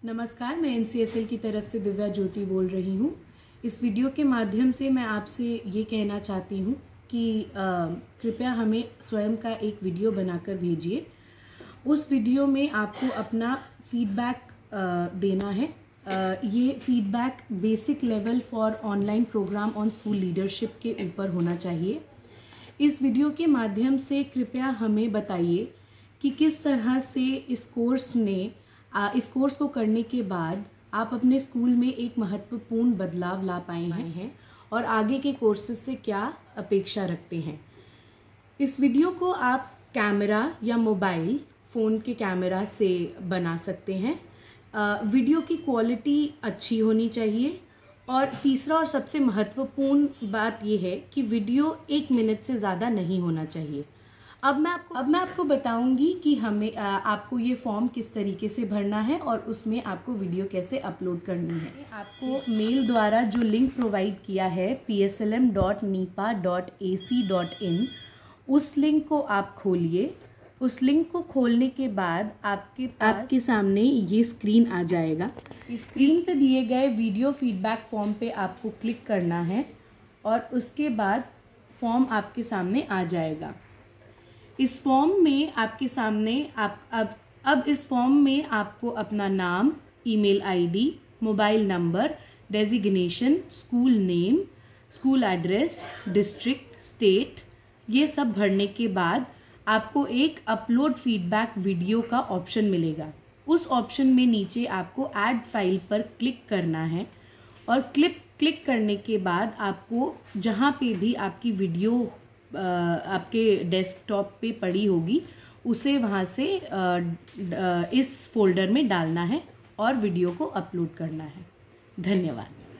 नमस्कार, मैं NCSL की तरफ से दिव्या ज्योति बोल रही हूँ। इस वीडियो के माध्यम से मैं आपसे ये कहना चाहती हूँ कि कृपया हमें स्वयं का एक वीडियो बनाकर भेजिए। उस वीडियो में आपको अपना फीडबैक देना है। ये feedback basic level for online program on school leadership के ऊपर होना चाहिए। इस वीडियो के माध्यम से कृपया हमें बताइए कि किस तरह से इस कोर्स को करने के बाद आप अपने स्कूल में एक महत्वपूर्ण बदलाव ला पाए हैं और आगे के कोर्सेज से क्या अपेक्षा रखते हैं। इस वीडियो को आप कैमरा या मोबाइल फ़ोन के कैमरा से बना सकते हैं। वीडियो की क्वालिटी अच्छी होनी चाहिए और तीसरा और सबसे महत्वपूर्ण बात यह है कि वीडियो 1 मिनट से ज़्यादा नहीं होना चाहिए। अब मैं आपको बताऊंगी कि हमें आपको ये फॉर्म किस तरीके से भरना है और उसमें आपको वीडियो कैसे अपलोड करनी है। आपको मेल द्वारा जो लिंक प्रोवाइड किया है pslm.nipa.ac.in, उस लिंक को आप खोलिए। उस लिंक को खोलने के बाद आपके सामने ये स्क्रीन आ जाएगा। स्क्रीन पे दिए गए वीडियो फीडबैक फॉर्म पे आपको क्लिक करना है और उसके बाद फॉर्म आपके सामने आ जाएगा। इस फॉर्म में आपके सामने अब इस फॉर्म में आपको अपना नाम, email ID, mobile number, designation, school name, school address, district, state, ये सब भरने के बाद आपको एक अपलोड फीडबैक वीडियो का ऑप्शन मिलेगा। उस ऑप्शन में नीचे आपको ऐड फाइल पर क्लिक करना है और क्लिक करने के बाद आपको जहाँ पे भी आपकी वीडियो आपके डेस्कटॉप पे पड़ी होगी उसे वहाँ से इस फोल्डर में डालना है और वीडियो को अपलोड करना है। धन्यवाद।